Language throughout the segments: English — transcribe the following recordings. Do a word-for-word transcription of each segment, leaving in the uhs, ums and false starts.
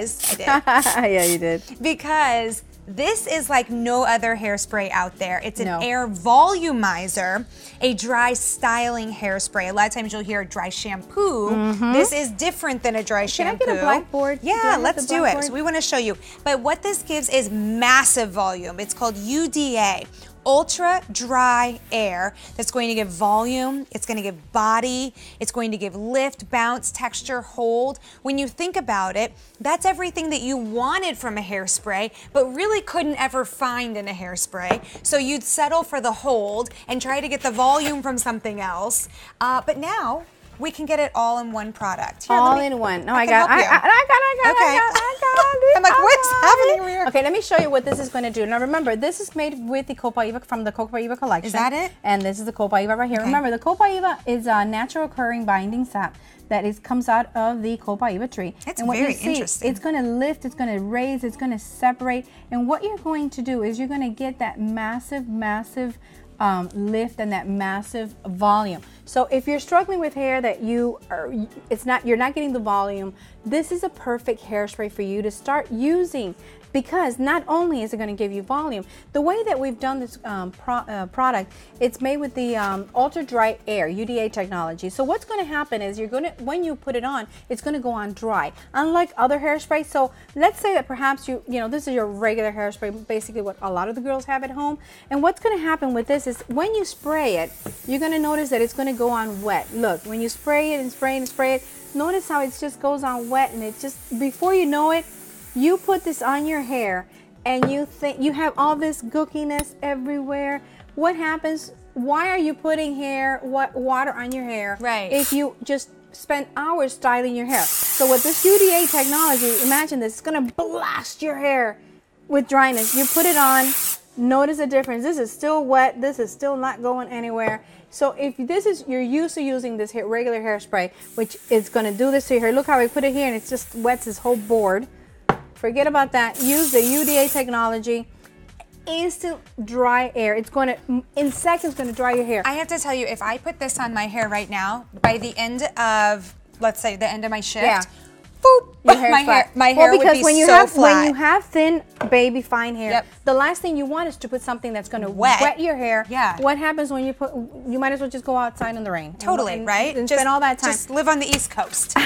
because, I did. Yeah, you did. Because this is like no other hairspray out there. It's an No. air volumizer, a dry styling hairspray. A lot of times you'll hear a dry shampoo. Mm-hmm. This is different than a dry Can shampoo. I get a blackboard? Do I Yeah, have let's the do it. blackboard? So we want to show you. But what this gives is massive volume. It's called U D A. Ultra dry air that's going to give volume, it's going to give body, it's going to give lift, bounce, texture, hold. When you think about it, that's everything that you wanted from a hairspray, but really couldn't ever find in a hairspray. So you'd settle for the hold and try to get the volume from something else. Uh, but now, we can get it all in one product. Here, all me, in one. No, I I, can got, help I, you. I, I got, I got, Okay. I got, I got it. I'm like, I what's got happening it. over here? Okay, let me show you what this is going to do. Now remember, this is made with the Copaiba from the Copaiba collection. Is that it? And this is the Copaiba right here. Okay. Remember, the Copaiba is a natural occurring binding sap that is comes out of the Copaiba tree. It's and what very you see, interesting. It's going to lift, it's going to raise, it's going to separate. And what you're going to do is you're going to get that massive, massive Um, lift and that massive volume. So if you're struggling with hair that you are, it's not, you're not getting the volume, this is a perfect hairspray for you to start using, because not only is it going to give you volume, the way that we've done this um, pro, uh, product, it's made with the um, ultra dry air U D A technology. So what's going to happen is you're going to, when you put it on, it's going to go on dry, unlike other hairspray. So let's say that perhaps you, you know, this is your regular hairspray, basically what a lot of the girls have at home. And what's going to happen with this is when you spray it, you're going to notice that it's going to go on wet. Look, when you spray it and spray it and spray it, notice how it just goes on wet, and it just, before you know it, you put this on your hair and you think you have all this gookiness everywhere. What happens? Why are you putting hair, what water on your hair? Right. If you just spend hours styling your hair. So with this U D A technology, imagine this, it's gonna blast your hair with dryness. You put it on, notice the difference. This is still wet, this is still not going anywhere. So if this is, you're used to using this hair, regular hairspray, which is gonna do this to your hair. Look how I put it here and it just wets this whole board. Forget about that. Use the U D A technology. Instant dry air. It's going to, in seconds, going to dry your hair. I have to tell you, if I put this on my hair right now, by the end of, let's say, the end of my shift, Yeah. boop, Your hair's my hair, flat. my well, hair because would be when you so have, flat. When you have thin, baby, fine hair, Yep. the last thing you want is to put something that's going to Wet. wet your hair. Yeah. What happens when you put, you might as well just go outside in the rain. Totally, and, and, right? And just, spend all that time. Just live on the East Coast.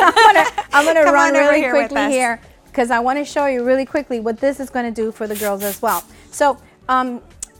I'm going to Come run on over really here with quickly us. here because I want to show you really quickly what this is going to do for the girls as well. So um,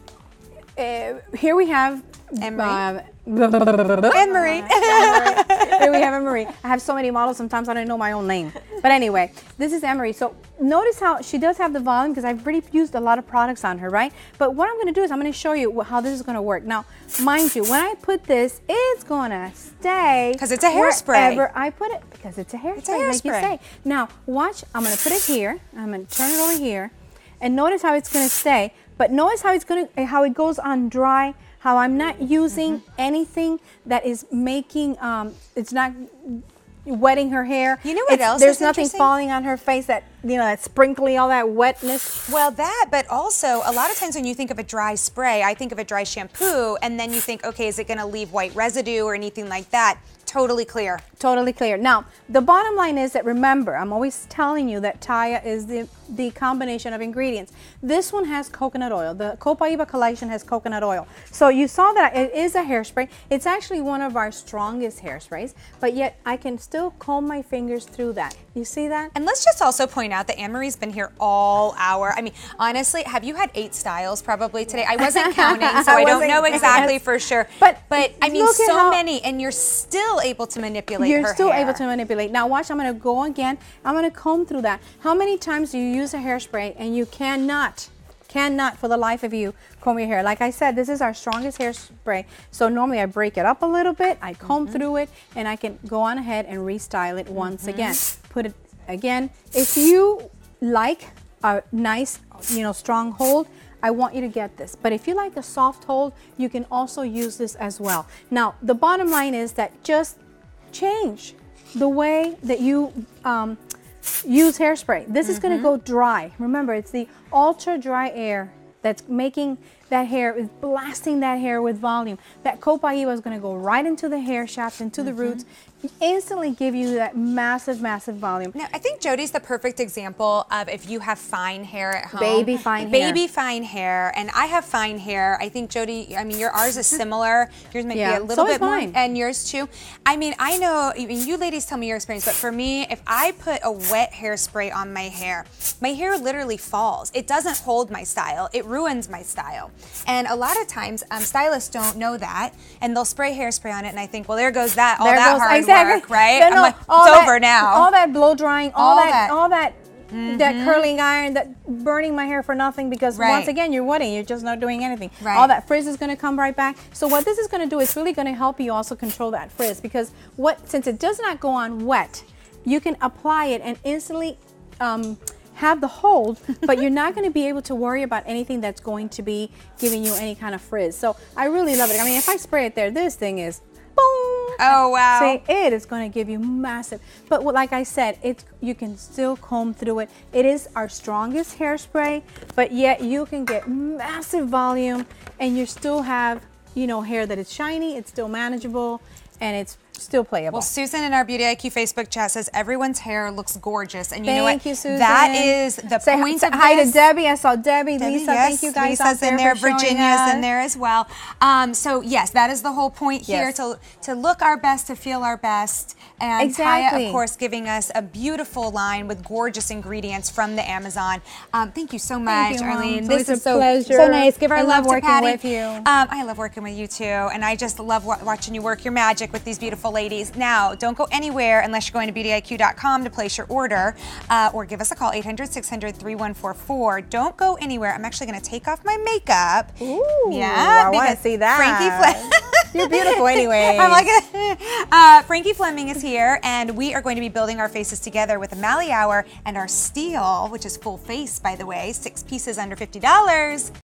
uh, here we have Emery. Um, Anne-Marie. Here we have Emery. I have so many models, sometimes I don't know my own name. But anyway, this is Emery. So notice how she does have the volume because I've already used a lot of products on her, right? But what I'm going to do is I'm going to show you how this is going to work. Now, mind you, when I put this, it's going to stay. Because it's a hairspray. Wherever I put it, because it's a hairspray, It's a like you hairspray. say. Now, watch. I'm going to put it here. I'm going to turn it over here. And notice how it's going to stay. But notice how it's going to, how it goes on dry. How I'm not using mm-hmm. anything that is making, um, it's not wetting her hair. You know what it's, else There's is nothing interesting? falling on her face that, you know, that sprinkly, all that wetness. Well, that, but also a lot of times when you think of a dry spray, I think of a dry shampoo, and then you think, okay, is it going to leave white residue or anything like that? Totally clear. Totally clear. Now, the bottom line is that remember, I'm always telling you that Taya is the, the combination of ingredients. This one has coconut oil. The Copaiba collection has coconut oil. So you saw that it is a hairspray. It's actually one of our strongest hairsprays, but yet I can still comb my fingers through that. You see that? And let's just also point out that Anne-Marie's been here all hour. I mean, honestly, have you had eight styles probably today? I wasn't counting, so I, I don't wasn't- know exactly yes. for sure. But but I mean, look at so how- many, and you're still able to manipulate You're her still hair. able to manipulate. Now watch, I'm going to go again. I'm going to comb through that. How many times do you use a hairspray and you cannot, cannot for the life of you comb your hair? Like I said, this is our strongest hairspray. So normally I break it up a little bit, I comb mm-hmm. through it, and I can go on ahead and restyle it once mm-hmm. again. Put it again. If you like a nice, you know, strong hold, I want you to get this. But if you like a soft hold, you can also use this as well. Now, the bottom line is that just change the way that you um, use hairspray. This mm-hmm. is going to go dry. Remember, it's the ultra dry air that's making that hair, is blasting that hair with volume. That Copaiba is going to go right into the hair shaft, into mm-hmm. the roots, instantly give you that massive, massive volume. Now, I think Jody's the perfect example of if you have fine hair at home. Baby fine hair. Baby fine hair. And I have fine hair. I think, Jody, I mean, your ours is similar. Yours might yeah. be a little so bit more. And yours too. I mean, I know, I mean, you ladies tell me your experience, but for me, if I put a wet hairspray on my hair, my hair literally falls. It doesn't hold my style. It ruins my style. And a lot of times, um, stylists don't know that, and they'll spray hairspray on it, and I think, well, there goes that, all there that goes, hard exactly. work, right? No, no, I'm like, all it's that, over now. All that blow drying, all, all that, that, all that, mm-hmm. that curling iron, that burning my hair for nothing, because right. once again, you're wetting, you're just not doing anything. Right. All that frizz is going to come right back. So what this is going to do is really going to help you also control that frizz, because what since it does not go on wet, you can apply it and instantly um, have the hold, but you're not going to be able to worry about anything that's going to be giving you any kind of frizz. So I really love it. I mean, if I spray it there, this thing is boom. Oh, wow. See, it is going to give you massive. But what, like I said, it's you can still comb through it. It is our strongest hairspray, but yet you can get massive volume and you still have, you know, hair that is shiny, it's still manageable, and it's still playable. Well, Susan in our Beauty I Q Facebook chat says everyone's hair looks gorgeous, and you thank know what? You, Susan. That is the say point hi, of hi this. to Debbie. I saw Debbie, Debbie Lisa. yes, Thank you guys. Lisa's out in there, there. Virginia's in there as well. Um, so yes, that is the whole point here: yes. to to look our best, to feel our best, and exactly. Taya, of course, giving us a beautiful line with gorgeous ingredients from the Amazon. Um, thank you so much, you, Arlene. Mom. This is so pleasure. so nice. Give our I love, love working to Patty. with you. Um, I love working with you too, and I just love wa watching you work your magic with these beautiful ladies. Now, don't go anywhere unless you're going to beauty I Q dot com to place your order, uh, or give us a call, eight hundred, six hundred, three one four four. Don't go anywhere. I'm actually going to take off my makeup. Ooh, yeah, I want to see that. Frankie Fle You're beautiful anyway. I'm like, uh, Frankie Fleming is here, and we are going to be building our faces together with a Mally Hour and our Steel, which is full face, by the way, six pieces under fifty dollars.